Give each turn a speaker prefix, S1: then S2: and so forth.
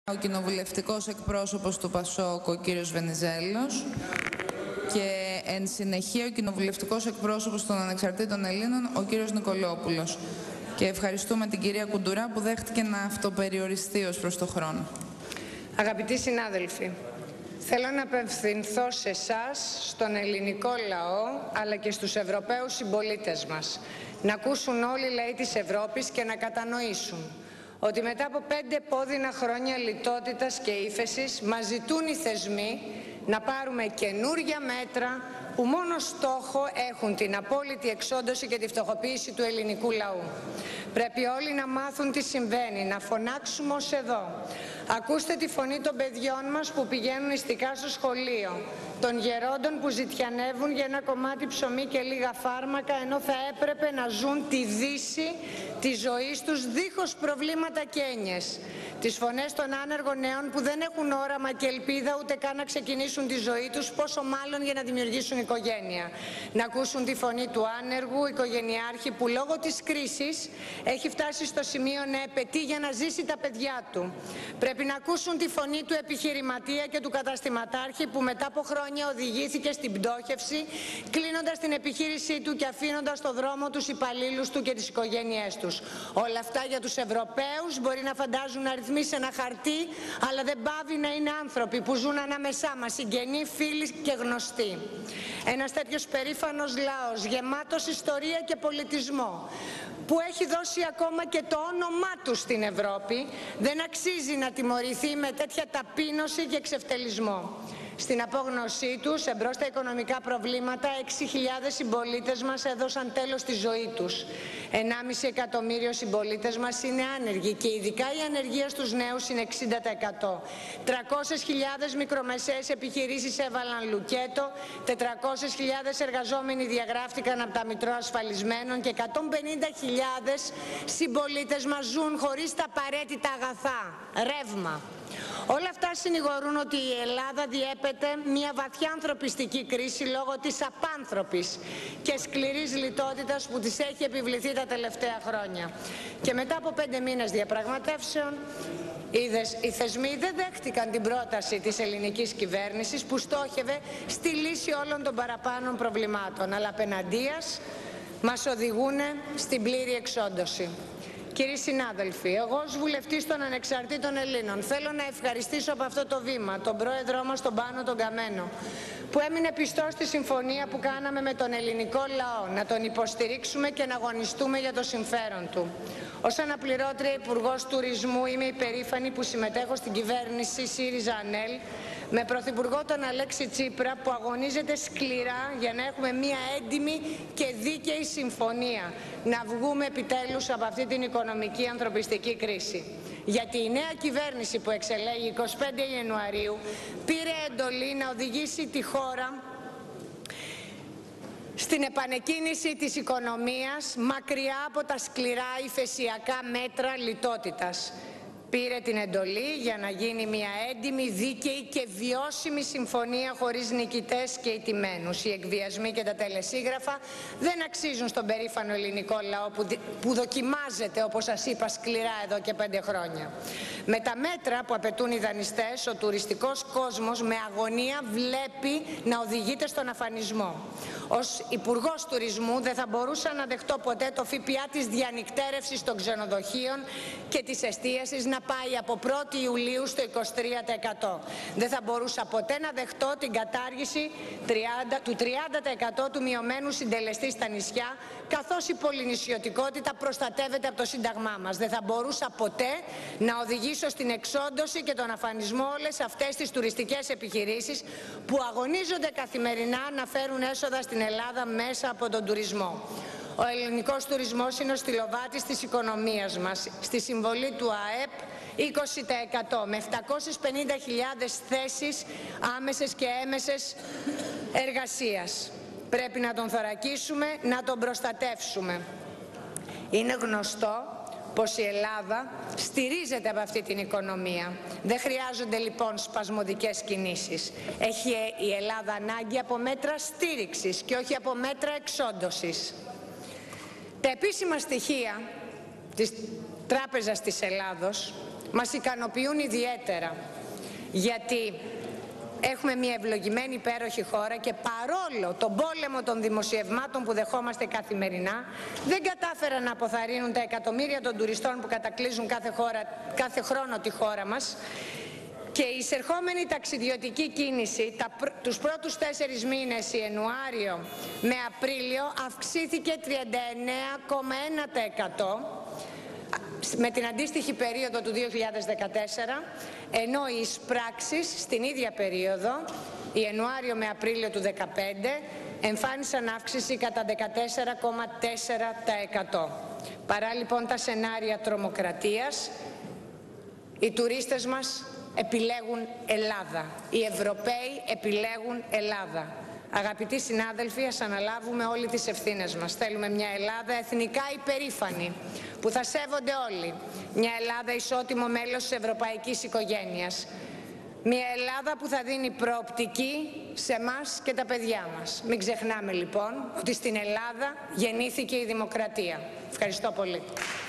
S1: Ο κοινοβουλευτικός εκπρόσωπος του ΠΑΣΟΚ, ο κύριος Βενιζέλος, και εν συνεχεία ο κοινοβουλευτικός εκπρόσωπος των Ανεξαρτήτων Ελλήνων, ο κύριος Νικολόπουλος. Και ευχαριστούμε την κυρία Κουντουρά που δέχτηκε να αυτοπεριοριστεί ως προς το χρόνο.
S2: Αγαπητοί συνάδελφοι, θέλω να απευθυνθώ σε εσάς, στον ελληνικό λαό, αλλά και στους Ευρωπαίους συμπολίτες μας. Να ακούσουν όλοι οι λαοί της Ευρώπης και να κατανοήσουν ότι μετά από 5 πόδινα χρόνια λιτότητας και ύφεσης μας ζητούν οι θεσμοί να πάρουμε καινούργια μέτρα που μόνο στόχο έχουν την απόλυτη εξόντωση και τη φτωχοποίηση του ελληνικού λαού. Πρέπει όλοι να μάθουν τι συμβαίνει, να φωνάξουμε ως εδώ. Ακούστε τη φωνή των παιδιών μας που πηγαίνουν ιστικά στο σχολείο, των γερόντων που ζητιανεύουν για ένα κομμάτι ψωμί και λίγα φάρμακα, ενώ θα έπρεπε να ζουν τη δύση της ζωής τους δίχως προβλήματα και έννοιες. Τις φωνές των άνεργων νέων που δεν έχουν όραμα και ελπίδα ούτε καν να ξεκινήσουν τη ζωή τους, πόσο μάλλον για να δημιουργήσουν οικογένεια. Να ακούσουν τη φωνή του άνεργου οικογενειάρχη που λόγω της κρίσης έχει φτάσει στο σημείο να επαιτεί για να ζήσει τα παιδιά του. Πρέπει να ακούσουν τη φωνή του επιχειρηματία και του καταστηματάρχη που μετά από χρόνια οδηγήθηκε στην πτώχευση, κλείνοντας την επιχείρησή του και αφήνοντας στο δρόμο τους υπαλλήλους του και τις οικογένειές τους. Όλα αυτά για τους Ευρωπαίους μπορεί να φαντάζουν αριθμοί σε ένα χαρτί, αλλά δεν πάβει να είναι άνθρωποι που ζουν ανάμεσά μας, συγγενείς, φίλοι και γνωστοί. Ένας τέτοιος περήφανος λαός, γεμάτος ιστορία και πολιτισμό, που έχει δώσει ακόμα και το όνομά του στην Ευρώπη, δεν αξίζει να τιμωρηθεί με τέτοια ταπείνωση και εξευτελισμό. Στην απόγνωσή τους, εμπρός στα οικονομικά προβλήματα, 6.000 συμπολίτες μας έδωσαν τέλος στη ζωή τους. 1,5 εκατομμύριο συμπολίτες μας είναι άνεργοι και ειδικά η ανεργία στους νέους είναι 60%. 300.000 μικρομεσαίες επιχειρήσεις έβαλαν λουκέτο, 400.000 εργαζόμενοι διαγράφτηκαν από τα μητρώα ασφαλισμένων και 150.000 συμπολίτες μας ζουν χωρίς τα απαραίτητα αγαθά, ρεύμα. Όλα αυτά συνηγορούν ότι η Ελλάδα διέπεται μια βαθιά ανθρωπιστική κρίση λόγω της απάνθρωπης και σκληρής λιτότητας που της έχει επιβληθεί τα τελευταία χρόνια. Και μετά από 5 μήνες διαπραγματεύσεων, οι θεσμοί δεν δέχτηκαν την πρόταση της ελληνικής κυβέρνησης που στόχευε στη λύση όλων των παραπάνω προβλημάτων, αλλά απεναντίας μας οδηγούν στην πλήρη εξόντωση. Κύριοι συνάδελφοι, εγώ ως βουλευτής των Ανεξαρτήτων Ελλήνων θέλω να ευχαριστήσω από αυτό το βήμα τον πρόεδρό μας, τον Πάνο τον Καμένο, που έμεινε πιστός στη συμφωνία που κάναμε με τον ελληνικό λαό, να τον υποστηρίξουμε και να αγωνιστούμε για το συμφέρον του. Ως αναπληρώτρια Υπουργός Τουρισμού είμαι υπερήφανη που συμμετέχω στην κυβέρνηση ΣΥΡΙΖΑ-ΑΝΕΛ με Πρωθυπουργό τον Αλέξη Τσίπρα που αγωνίζεται σκληρά για να έχουμε μια έντιμη και δίκαιη συμφωνία, να βγούμε επιτέλους από αυτή την οικονομική ανθρωπιστική κρίση. Γιατί η νέα κυβέρνηση που εξελέγει 25 Ιανουαρίου πήρε εντολή να οδηγήσει τη χώρα στην επανεκκίνηση της οικονομίας μακριά από τα σκληρά υφεσιακά μέτρα λιτότητας. Πήρε την εντολή για να γίνει μια έντιμη, δίκαιη και βιώσιμη συμφωνία χωρίς νικητές και ηττημένους. Οι εκβιασμοί και τα τελεσίγραφα δεν αξίζουν στον περήφανο ελληνικό λαό που δοκιμάζεται, όπως σας είπα, σκληρά εδώ και 5 χρόνια. Με τα μέτρα που απαιτούν οι δανειστές, ο τουριστικός κόσμος με αγωνία βλέπει να οδηγείται στον αφανισμό. Ως Υπουργός Τουρισμού δεν θα μπορούσα να δεχτώ ποτέ το ΦΠΑ της διανυκτέρευσης των ξενοδοχείων και της εστίασης να πάει από 1η Ιουλίου στο 23%. Δεν θα μπορούσα ποτέ να δεχτώ την κατάργηση του 30% του μειωμένου συντελεστή στα νησιά, καθώς η πολυνησιωτικότητα προστατεύεται από το Σύνταγμά μας. Δεν θα μπορούσα ποτέ να οδηγήσω στην εξόντωση και τον αφανισμό όλες αυτές τις τουριστικές επιχειρήσεις που αγωνίζονται καθημερινά να φέρουν έσοδα στην Ελλάδα μέσα από τον τουρισμό. Ο ελληνικός τουρισμός είναι ο στυλοβάτης της οικονομίας μας. Στη συμβολή του ΑΕΠ 20% με 750.000 θέσεις άμεσες και έμεσες εργασίας. Πρέπει να τον θωρακίσουμε, να τον προστατεύσουμε. Είναι γνωστό πως η Ελλάδα στηρίζεται από αυτή την οικονομία. Δεν χρειάζονται λοιπόν σπασμωδικές κινήσεις. Έχει η Ελλάδα ανάγκη από μέτρα στήριξης και όχι από μέτρα εξόντωσης. Τα επίσημα στοιχεία της Τράπεζας της Ελλάδος μας ικανοποιούν ιδιαίτερα, γιατί έχουμε μια ευλογημένη υπέροχη χώρα και παρόλο τον πόλεμο των δημοσιευμάτων που δεχόμαστε καθημερινά, δεν κατάφεραν να αποθαρρύνουν τα εκατομμύρια των τουριστών που κατακλείζουν κάθε χρόνο τη χώρα μας. Και η εισερχόμενη ταξιδιωτική κίνηση τους πρώτους 4 μήνες, Ιανουάριο με Απρίλιο, αυξήθηκε 39,1% με την αντίστοιχη περίοδο του 2014, ενώ οι εισπράξεις στην ίδια περίοδο, Ιανουάριο με Απρίλιο του 2015, εμφάνισαν αύξηση κατά 14,4%. Παρά λοιπόν τα σενάρια τρομοκρατίας, οι τουρίστες μας επιλέγουν Ελλάδα. Οι Ευρωπαίοι επιλέγουν Ελλάδα. Αγαπητοί συνάδελφοι, ας αναλάβουμε όλοι τις ευθύνες μας. Θέλουμε μια Ελλάδα εθνικά υπερήφανη, που θα σέβονται όλοι. Μια Ελλάδα ισότιμο μέλος της ευρωπαϊκής οικογένειας. Μια Ελλάδα που θα δίνει προοπτική σε εμάς και τα παιδιά μας. Μην ξεχνάμε λοιπόν ότι στην Ελλάδα γεννήθηκε η δημοκρατία. Ευχαριστώ πολύ.